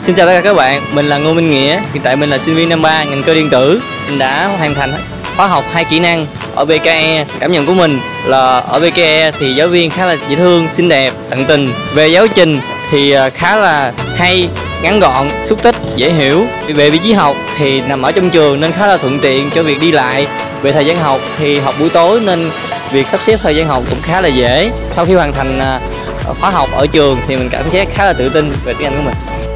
Xin chào tất cả các bạn, mình là Ngô Minh Nghĩa, hiện tại mình là sinh viên năm 3 ngành cơ điện tử. Mình đã hoàn thành khóa học 2 kỹ năng ở BKE. Cảm nhận của mình là ở BKE thì giáo viên khá là dễ thương, xinh đẹp, tận tình. Về giáo trình thì khá là hay, ngắn gọn, xúc tích, dễ hiểu. Về vị trí học thì nằm ở trong trường nên khá là thuận tiện cho việc đi lại. Về thời gian học thì học buổi tối nên việc sắp xếp thời gian học cũng khá là dễ. Sau khi hoàn thành khóa học ở trường thì mình cảm giác khá là tự tin về tiếng Anh của mình.